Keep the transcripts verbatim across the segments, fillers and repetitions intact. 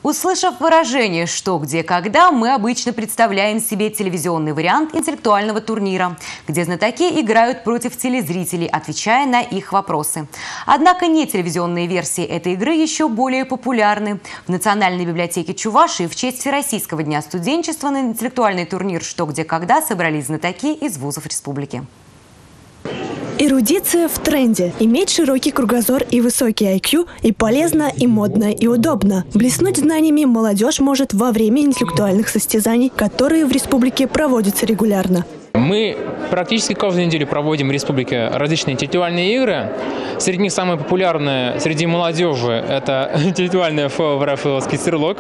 Услышав выражение «что, где, когда», мы обычно представляем себе телевизионный вариант интеллектуального турнира, где знатоки играют против телезрителей, отвечая на их вопросы. Однако не телевизионные версии этой игры еще более популярны. В Национальной библиотеке Чувашии в честь Всероссийского дня студенчества на интеллектуальный турнир «что, где, когда» собрались знатоки из вузов республики. Эрудиция в тренде. Иметь широкий кругозор и высокий ай кью и полезно, и модно, и удобно. Блеснуть знаниями молодежь может во время интеллектуальных состязаний, которые в республике проводятся регулярно. Мы практически каждую неделю проводим в республике различные интеллектуальные игры. Среди них самые популярные среди молодежи – это интеллектуальная рафаэловский стрелок,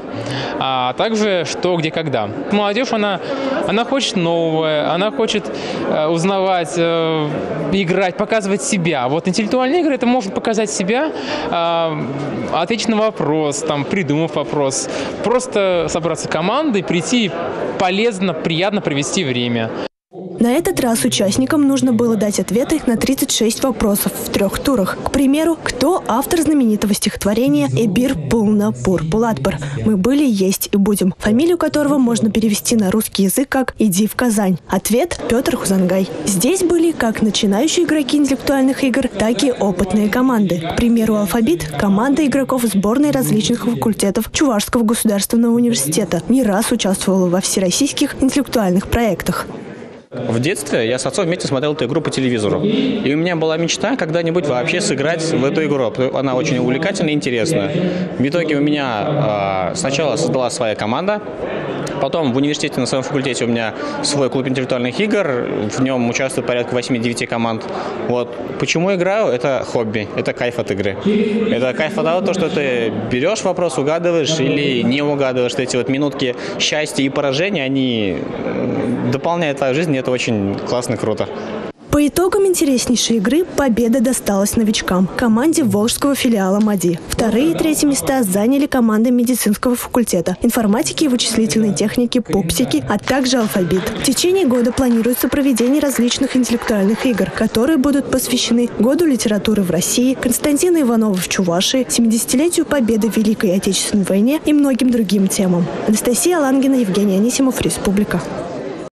а также «что, где, когда». Молодежь, она, она хочет новое, она хочет э, узнавать, э, играть, показывать себя. Вот интеллектуальные игры – это может показать себя, э, ответить на вопрос, там, придумав вопрос, просто собраться командой, прийти, полезно, приятно провести время. На этот раз участникам нужно было дать ответы на тридцать шесть вопросов в трех турах. К примеру, кто автор знаменитого стихотворения «Эбир Пулна Пур Пулатпар» «Мы были, есть и будем», фамилию которого можно перевести на русский язык как «Иди в Казань». Ответ – Петр Хузангай. Здесь были как начинающие игроки интеллектуальных игр, так и опытные команды. К примеру, «Алфавит» – команда игроков сборной различных факультетов Чувашского государственного университета. Не раз участвовала во всероссийских интеллектуальных проектах. В детстве я с отцом вместе смотрел эту игру по телевизору. И у меня была мечта когда-нибудь вообще сыграть в эту игру. Она очень увлекательная и интересная. В итоге у меня э, сначала создалась своя команда. Потом в университете на своем факультете у меня свой клуб интеллектуальных игр. В нем участвует порядка восьми-девяти команд. Вот. Почему играю? Это хобби. Это кайф от игры. Это кайф от того, что ты берешь вопрос, угадываешь или не угадываешь. Эти вот минутки счастья и поражения, они дополняют твою жизнь. Это очень классно, круто. По итогам интереснейшей игры победа досталась новичкам – команде волжского филиала МАДИ. Вторые и третьи места заняли команды медицинского факультета, информатики и вычислительной техники, пупсики, а также алфавит. В течение года планируется проведение различных интеллектуальных игр, которые будут посвящены Году литературы в России, Константину Иванову в Чувашии, семидесятилетию победы в Великой Отечественной войне и многим другим темам. Анастасия Лангина, Евгений Анисимов, Республика.